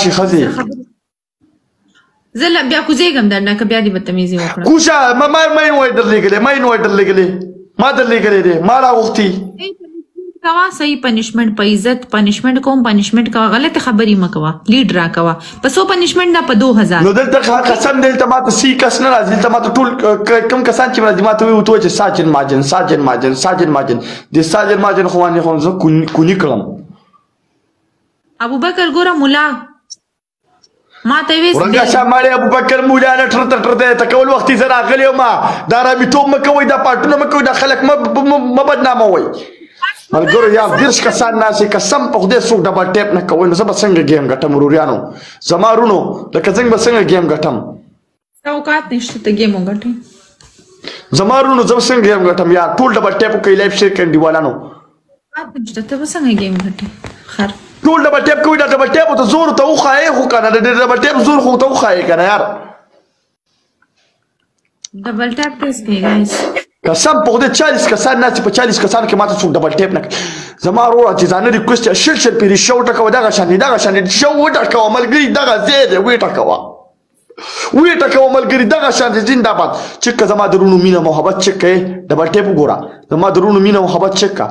راشي خزي زه بیا کوزېږم درنه که بیا دې بدتمیزي وکړه کوشه ما یې وایي درلېږلی ما درلېږلی دی ما راغوښتي کوه صحیح پنشمنټ په عزت پنشمنټ کوم پنشمنټ کوه غلطې خبرې مه کوه لیډ راکوه په 100 پنشمنٹ نه په 2000 نو دلته قسم دلته ماته سی کس نه راځي دلته ماته ټول کوم کسان چې راځي ماته وایي ورته چې ساجن ماجن د ساجن ماجن خو باندې خو زه کونی کړم ابوبکر ګوره مولا ما ته ویس ورنګه شمالي ابوبکر مولا نه ټر ته کول وخت زه راغلی یم دا رامیتوب مه کوئ دا پاټونه مه کوئ دا خلک مه بدناموئ ملګرو یا 10 کسان ناسي قسم په خدای څوک ډبل ټیپ نه کوي نو زه به څنګه ګیم ګټم وروریانو زما رونو لکه څنګه به څنګه ګیم ګټم اوقات نشته ته ګیم وګټې زما رونو زه به څنګه ګیم ګټم یا ټول ډبل ټیپ کوي لایف شیر کوي دیوالانو ته به څنګه ګیم ګټې خر ټول ډبل ټیپ کوي دا ډبل ټیپ ته زور ته وخایې خو کنه د ډبل ټیپ زور خو ته وخایې کنه یار ډبل ټیپ ټیس کې گایز قسم په خدای 40 کسان ناسي په 40 کسان کې ماته څوک ډبل ټیپ نه زما وروره چې ځانه ریکوست شل پیری شو ټکوه دغه شان شو وټکوه ملګري دغه زیاده وټکوه ملګري دغه شان زنده‌باد چې زما درونو مینه محبت چک ډبل ټیپ ګوره زما درونو مینه محبت چک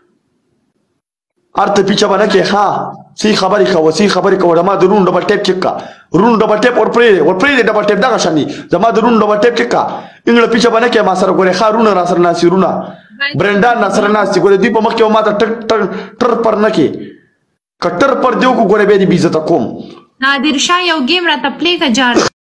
ارته پیچا باندې کې ها سی خبرې کوه زما درونو ډبل ټیپ چک رونو ډبل ټیپ ورپرې ډبل ټیپ دغه شان زما درونو ډبل ټیپ چک انګل پیچا باندې کې ما سره ګوره خارونه را سره ناسي رونه برندان را سره ناسي ګوره دی په مخ کې ما ته ټر پر نه کې کټر پر دیو کو ګوره به دې عزت کوم نادر شاه یو گیم را ته پلی کا جار